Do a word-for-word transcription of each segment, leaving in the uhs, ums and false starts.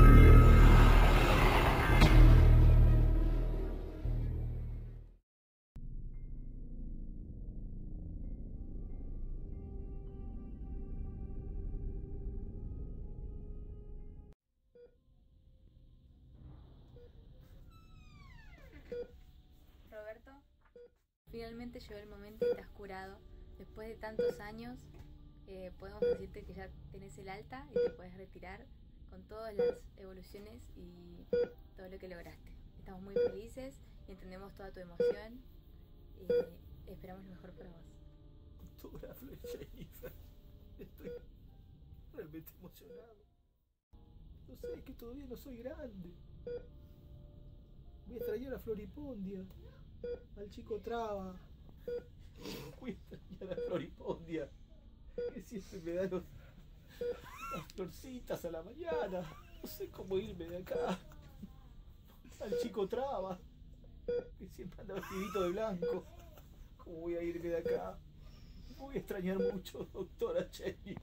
Roberto, finalmente llegó el momento y te has curado. Después de tantos años, eh, podemos decirte que ya tenés el alta y te puedes retirar con todas las evoluciones y todo lo que lograste. Estamos muy felices y entendemos toda tu emoción y esperamos lo mejor para vos. Autógrafo, Jennifer. Estoy realmente emocionado. No sé, es que todavía no soy grande. Voy a extrañar a Floripondia, al chico Traba. Voy a extrañar a Floripondia, que siempre me da los, las florcitas a la mañana. No sé cómo irme de acá. Al chico Traba, que siempre anda vestidito de blanco. ¿Cómo voy a irme de acá? Voy a extrañar mucho, doctora Jennifer.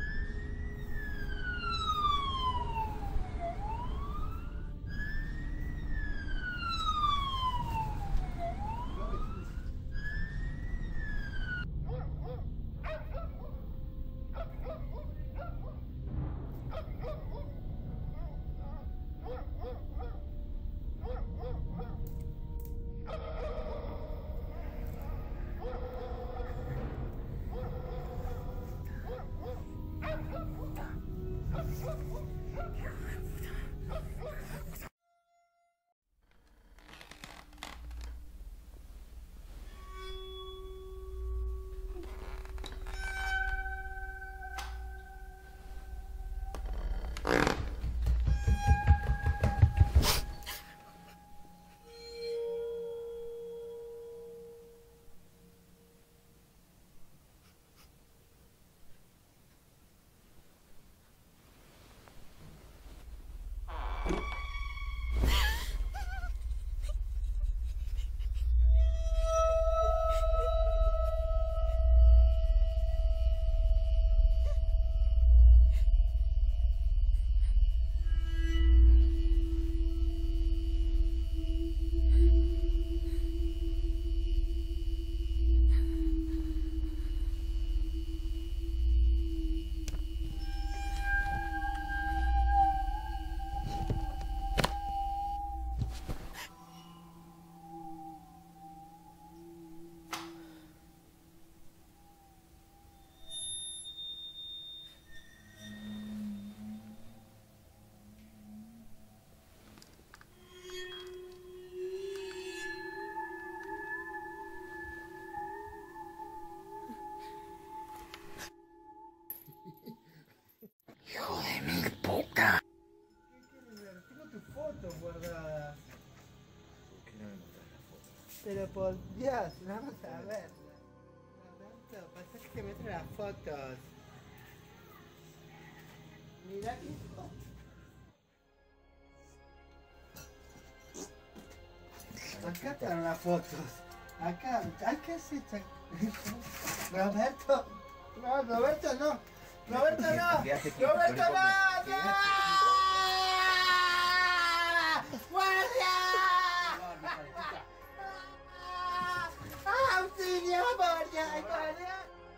Pero por Dios, vamos a ver. Roberto, pasa que te meto las fotos. Mirá qué fotos. Acá están las fotos. Acá, acá sí está. Roberto. No, Roberto no. Roberto no. Roberto no. ¡No! ¡Guardia! ¡Auxilio, guardia! ¡Guardia!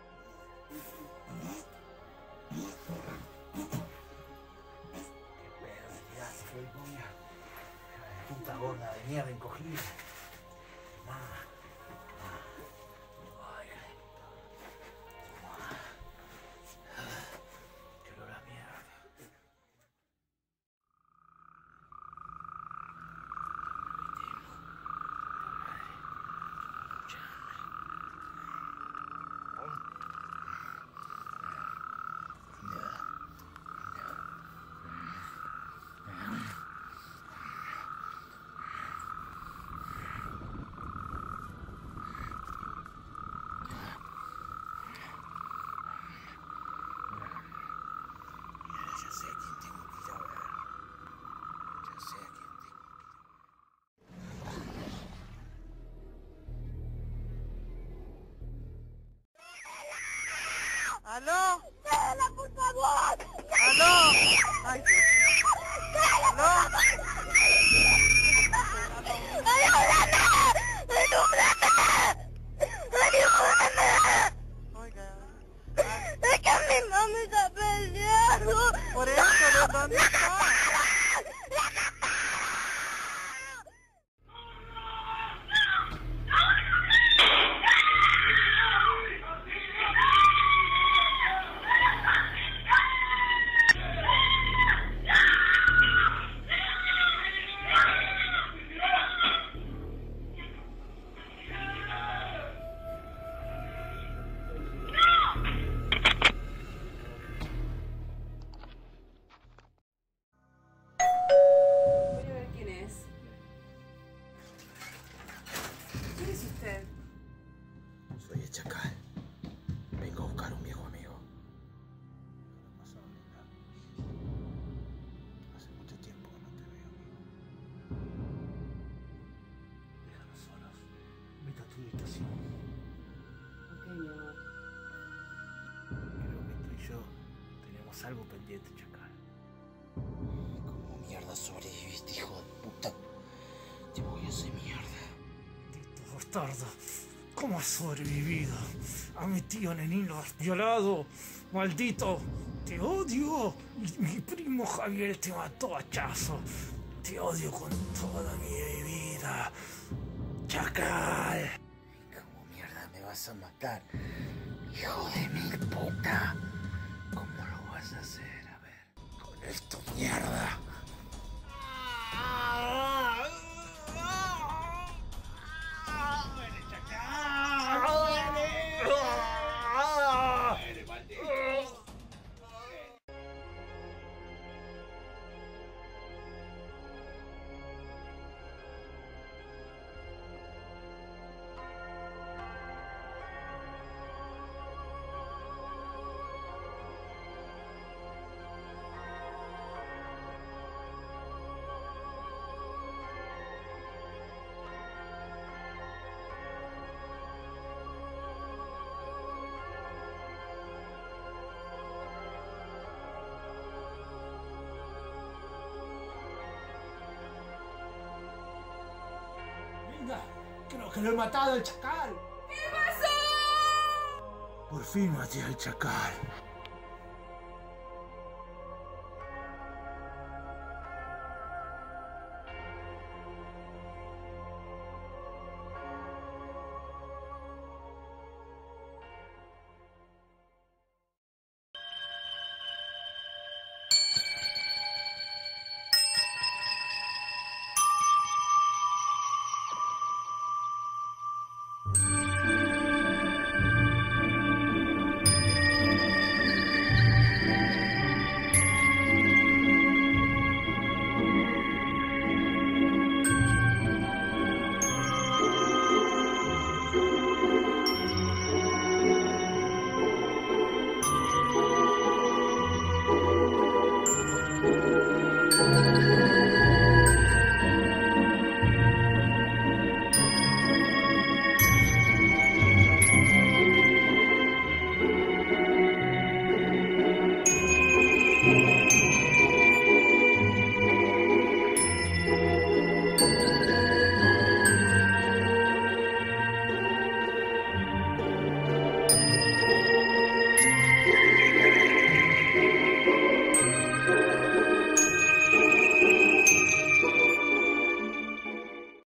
Puta gorda de mierda encogida. Qué olor a mierda. ¿Aló? ¡Cala, por favor! ¡Aló! ¡Ay, Dios! vamos a pelear. Por eso, ¿dónde está? Voy a ver quién es. ¿Quién es usted? Soy el Chacal. Vengo a buscar un viejo amigo. ¿Qué pasó, linda? Hace mucho tiempo que no te veo, amigo. Déjanos solos. Vete a tu habitación. Ok, mi amor. Creo que tú y yo tenemos algo pendiente, Chacal. ¿Cómo mierda sobreviviste, hijo de puta? Te voy a hacer mierda. Maldito bastardo, ¿cómo has sobrevivido? A mi tío Nenín lo has violado, maldito. Te odio. Y mi primo Javier te mató a hachazo. Te odio con toda mi vida. Chacal. ¿Cómo mierda me vas a matar? Hijo de mil puta. ¿Cómo lo vas a hacer? A ver. Con esto mierda. Linda, creo que lo he matado al Chacal. Por fin maté al Chacal.